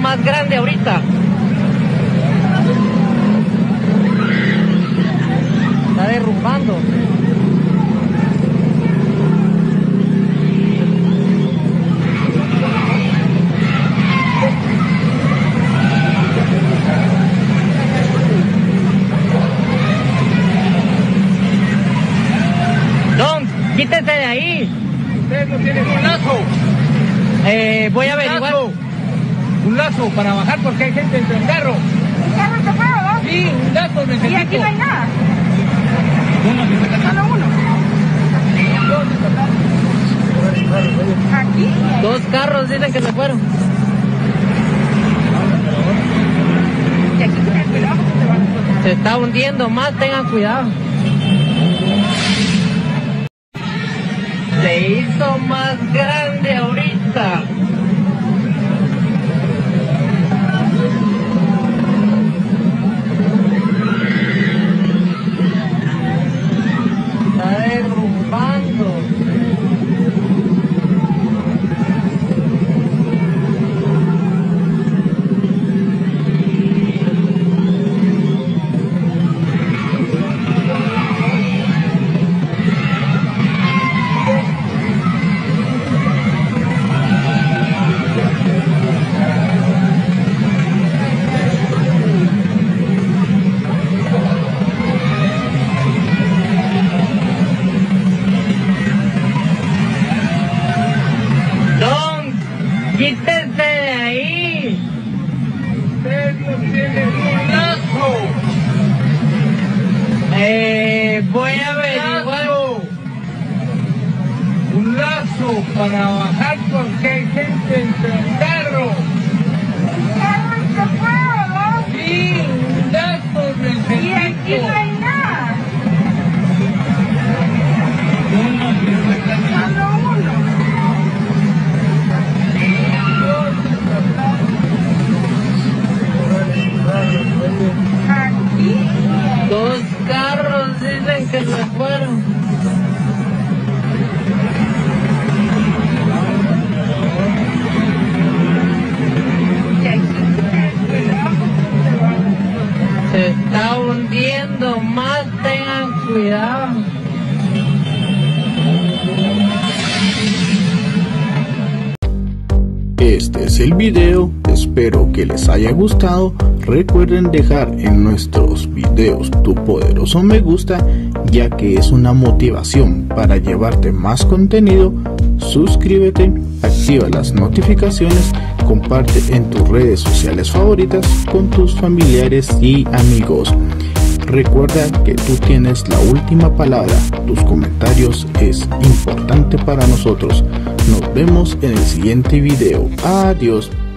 más grande ahorita. Está derrumbando. Don, quítese de ahí. Ustedes no tienen un lazo. Voy a averiguar. Un lazo para bajar porque hay gente dentro del carro. ¿Un carro se puede, no? Sí, un lazo necesito. Y aquí no hay nada. Solo uno. Aquí. 2 carros dicen que se fueron. Y aquí tengan cuidado porque se van a explotar. Se está hundiendo más, tengan cuidado. Se hizo más grande ahorita. Está derrumbando. ¡Quítese de ahí! Ustedes no tienen un lazo. Voy a averiguar. Un lazo para bajar porque hay gente dentro del carro. ¿Un carro se puede, no? Sí, un lazo necesito. Y aquí no hay nada. Solo uno. Aquí. 2 carros dicen que se fueron. Y aquí tengan cuidado porque se van a explotar. Se está hundiendo más, tengan cuidado. Este es el video, espero que les haya gustado. Recuerden dejar en nuestros videos tu poderoso me gusta, ya que es una motivación para llevarte más contenido. Suscríbete, activa las notificaciones, comparte en tus redes sociales favoritas con tus familiares y amigos. Recuerda que tú tienes la última palabra, tus comentarios es importante para nosotros. Nos vemos en el siguiente video. Adiós.